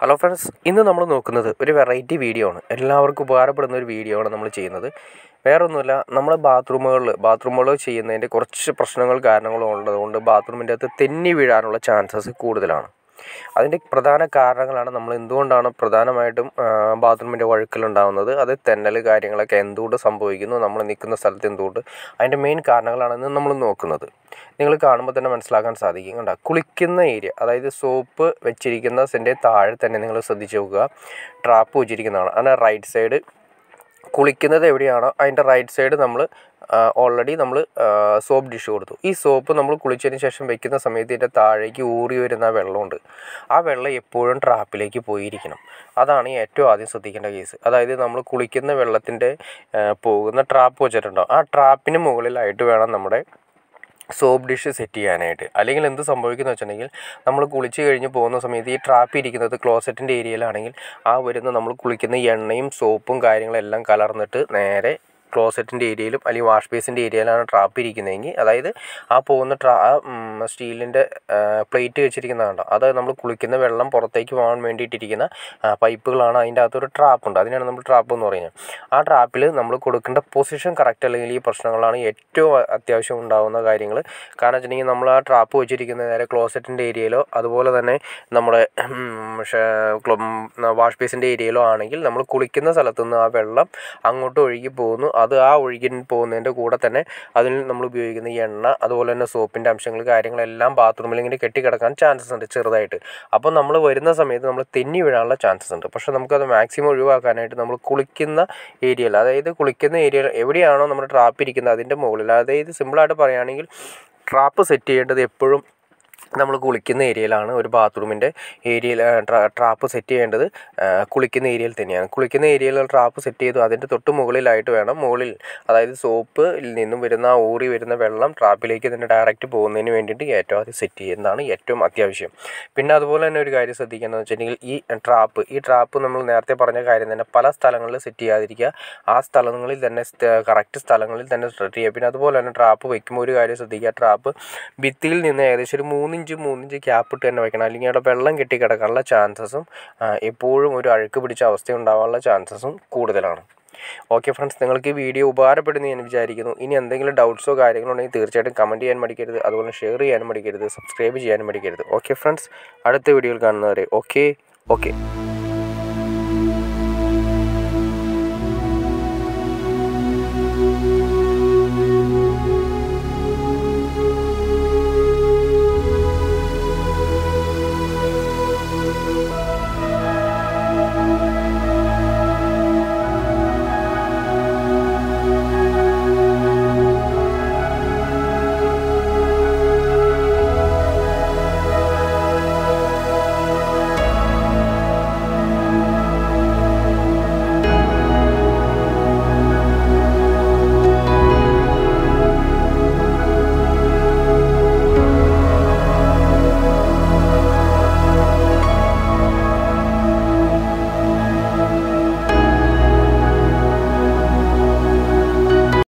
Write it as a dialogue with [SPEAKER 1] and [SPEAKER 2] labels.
[SPEAKER 1] Hello friends, ഇന്ന് നമ്മൾ നോക്കുന്നത് ഒരു വെറൈറ്റി വീഡിയോ ആണ്. എല്ലാവർക്കും ഉപകാരപ്പെടുന്ന ഒരു വീഡിയോ ആണ് നമ്മൾ ചെയ്യുന്നത്. വേറൊന്നുമില്ല, നമ്മൾ ബാത്റൂമുകൾ ചെയ്യുന്നതിൻ്റെ കുറച്ച് പ്രശ്നങ്ങൾ കാരണങ്ങളും ഉള്ളതുകൊണ്ട് ബാത്റൂമിൻ്റെ അകത്ത് തെന്നി വീഴാനുള്ള ചാൻസസ് കൂടുതലാണ്. അതിൻ്റെ പ്രധാന കാരണങ്ങളാണ് നമ്മൾ എന്തുകൊണ്ടാണ് പ്രധാനമായിട്ടും ബാത്റൂമിൻ്റെ വഴുക്കലുണ്ടാകുന്നത്, അത് തെന്നൽ കാര്യങ്ങളൊക്കെ എന്തുകൊണ്ട് സംഭവിക്കുന്നു, നമ്മൾ നിൽക്കുന്ന സ്ഥലത്ത് എന്തുകൊണ്ട്, അതിൻ്റെ മെയിൻ കാരണങ്ങളാണ് നമ്മൾ നോക്കുന്നത്. നിങ്ങൾ കാണുമ്പോൾ തന്നെ മനസ്സിലാക്കാൻ സാധിക്കും. കണ്ടോ, കുളിക്കുന്ന ഏരിയ, അതായത് സോപ്പ് വെച്ചിരിക്കുന്ന സെൻ്റെ താഴെ തന്നെ നിങ്ങൾ ശ്രദ്ധിച്ച് നോക്കുക, ട്രാപ്പ് വെച്ചിരിക്കുന്നതാണ്. അതിൻ്റെ റൈറ്റ് സൈഡ് കുളിക്കുന്നത് എവിടെയാണോ അതിൻ്റെ റൈറ്റ് സൈഡ് നമ്മൾ ഓൾറെഡി നമ്മൾ സോപ്പ് ഡിഷ് കൊടുത്തു. ഈ സോപ്പ് നമ്മൾ കുളിച്ചതിന് ശേഷം വെക്കുന്ന സമയത്ത് ഇതിൻ്റെ താഴേക്ക് ഊറി വരുന്ന വെള്ളമുണ്ട്. ആ വെള്ളം എപ്പോഴും ട്രാപ്പിലേക്ക് പോയിരിക്കണം. അതാണ് ഏറ്റവും ആദ്യം ശ്രദ്ധിക്കേണ്ട കേസ്. അതായത് നമ്മൾ കുളിക്കുന്ന വെള്ളത്തിൻ്റെ പോകുന്ന ട്രാപ്പ് വെച്ചിട്ടുണ്ടോ, ആ ട്രാപ്പിന് മുകളിലായിട്ട് വേണം നമ്മുടെ സോപ്പ് ഡിഷ് സെറ്റ് ചെയ്യാനായിട്ട്. അല്ലെങ്കിൽ എന്ത് സംഭവിക്കുന്നു വെച്ചിട്ടുണ്ടെങ്കിൽ, നമ്മൾ കുളിച്ച് കഴിഞ്ഞ് പോകുന്ന സമയത്ത് ഈ ട്രാപ്പ് ഇരിക്കുന്നത് ക്ലോസറ്റിൻ്റെ ഏരിയയിലാണെങ്കിൽ ആ വരുന്ന നമ്മൾ കുളിക്കുന്ന എണ്ണയും സോപ്പും കാര്യങ്ങളെല്ലാം കലർന്നിട്ട് നേരെ ക്ലോസറ്റിൻ്റെ ഏരിയയിലും അല്ലെങ്കിൽ വാഷ് ബേസിൻ്റെ ഏരിയയിലാണ് ട്രാപ്പ് ഇരിക്കുന്നതെങ്കിൽ, അതായത് ആ പോകുന്ന സ്റ്റീലിൻ്റെ പ്ലേറ്റ് വെച്ചിരിക്കുന്നതുണ്ടോ, അത് നമ്മൾ കുളിക്കുന്ന വെള്ളം പുറത്തേക്ക് പോകാൻ വേണ്ടിയിട്ടിരിക്കുന്ന പൈപ്പുകളാണ്. അതിൻ്റെ അകത്തൊരു ട്രാപ്പുണ്ട്, അതിനാണ് നമ്മൾ ട്രാപ്പ് എന്ന് പറയുന്നത്. ആ ട്രാപ്പിൽ നമ്മൾ കൊടുക്കേണ്ട പൊസിഷൻ കറക്റ്റ് അല്ലെങ്കിൽ ഈ പ്രശ്നങ്ങളാണ് ഏറ്റവും അത്യാവശ്യം ഉണ്ടാകുന്ന കാര്യങ്ങൾ. കാരണം വെച്ചിട്ടുണ്ടെങ്കിൽ, നമ്മൾ ആ ട്രാപ്പ് വെച്ചിരിക്കുന്ന നേരെ ക്ലോസറ്റിൻ്റെ ഏരിയയിലോ അതുപോലെ തന്നെ നമ്മുടെ വാഷ് ബേസിൻ്റെ ഏരിയയിലോ ആണെങ്കിൽ നമ്മൾ കുളിക്കുന്ന സ്ഥലത്തുനിന്ന് ആ വെള്ളം അങ്ങോട്ട് ഒഴുകി പോകുന്നു. അത് ആ ഒഴുകി പോകുന്നതിൻ്റെ കൂടെ തന്നെ അതിൽ നമ്മൾ ഉപയോഗിക്കുന്ന എണ്ണ അതുപോലെ തന്നെ സോപ്പിൻ്റെ അംശങ്ങൾ കാര്യങ്ങളെല്ലാം ബാത്റൂമിൽ ഇങ്ങനെ കെട്ടിക്കിടക്കാൻ ചാൻസസ് ഉണ്ട് ചെറുതായിട്ട്. അപ്പോൾ നമ്മൾ വരുന്ന സമയത്ത് നമ്മൾ തെന്നി വീഴാനുള്ള ചാൻസസ് ഉണ്ട്. പക്ഷേ നമുക്കത് മാക്സിമം ഒഴിവാക്കാനായിട്ട് നമ്മൾ കുളിക്കുന്ന ഏരിയയിൽ, അതായത് കുളിക്കുന്ന ഏരിയയിൽ എവിടെയാണോ നമ്മുടെ ട്രാപ്പ് ഇരിക്കുന്നത് അതിൻ്റെ മുകളിൽ, അതായത് സിമ്പിളായിട്ട് പറയുകയാണെങ്കിൽ ട്രാപ്പ് സെറ്റ് ചെയ്യേണ്ടത് എപ്പോഴും നമ്മൾ കുളിക്കുന്ന ഏരിയയിലാണ്. ഒരു ബാത്റൂമിൻ്റെ ഏരിയയിൽ ട്രാപ്പ് സെറ്റ് ചെയ്യേണ്ടത് കുളിക്കുന്ന ഏരിയയിൽ തന്നെയാണ്. കുളിക്കുന്ന ഏരിയയിൽ ട്രാപ്പ് സെറ്റ് ചെയ്തു അതിൻ്റെ തൊട്ട് മുകളിലായിട്ട് വേണം, മുകളിൽ അതായത് സോപ്പിൽ നിന്നും വരുന്ന ഊറി വരുന്ന വെള്ളം ട്രാപ്പിലേക്ക് തന്നെ ഡയറക്റ്റ് പോകുന്നതിന് വേണ്ടിയിട്ട് ഏറ്റവും ആദ്യം സെറ്റ് ചെയ്യുന്നതാണ് ഏറ്റവും അത്യാവശ്യം. പിന്നെ അതുപോലെ തന്നെ ഒരു കാര്യം ശ്രദ്ധിക്കേണ്ടതെന്ന് വെച്ചിട്ടുണ്ടെങ്കിൽ, ഈ ട്രാപ്പ് നമ്മൾ നേരത്തെ പറഞ്ഞ കാര്യം തന്നെ പല സ്ഥലങ്ങളിൽ സെറ്റ് ചെയ്യാതിരിക്കുക. ആ സ്ഥലങ്ങളിൽ തന്നെ കറക്റ്റ് സ്ഥലങ്ങളിൽ തന്നെ സെറ്റ് ചെയ്യുക. പിന്നെ അതുപോലെ തന്നെ ട്രാപ്പ് വയ്ക്കുമ്പോൾ ഒരു കാര്യം ശ്രദ്ധിക്കുക, ട്രാപ്പ് ഭിത്തിയിൽ നിന്ന് ഏകദേശം ഒരു 3 ഇഞ്ച് ഗ്യാപ്പ് ഇട്ട് തന്നെ വയ്ക്കണം. അല്ലെങ്കിൽ അവിടെ വെള്ളം കെട്ടിക്കിടക്കാനുള്ള ചാൻസസും എപ്പോഴും ഒരു അഴുക്ക് പിടിച്ച അവസ്ഥ ഉണ്ടാകാനുള്ള ചാൻസസും കൂടുതലാണ്. ഓക്കെ ഫ്രണ്ട്സ്, നിങ്ങൾക്ക് ഈ വീഡിയോ ഉപകാരപ്പെടുന്നു ഞാൻ വിചാരിക്കുന്നു. ഇനി എന്തെങ്കിലും ഡൗട്ട്സോ കാര്യങ്ങളോ ഉണ്ടെങ്കിൽ തീർച്ചയായിട്ടും കമൻറ്റ് ചെയ്യാൻ മടിക്കരുത്. അതുപോലെ ഷെയർ ചെയ്യാനും മടിക്കരുത്, സബ്സ്ക്രൈബ് ചെയ്യാനും മടിക്കരുത്. ഓക്കെ ഫ്രണ്ട്സ്, അടുത്ത വീഡിയോയിൽ കാണുന്നവരെ ഓക്കെ.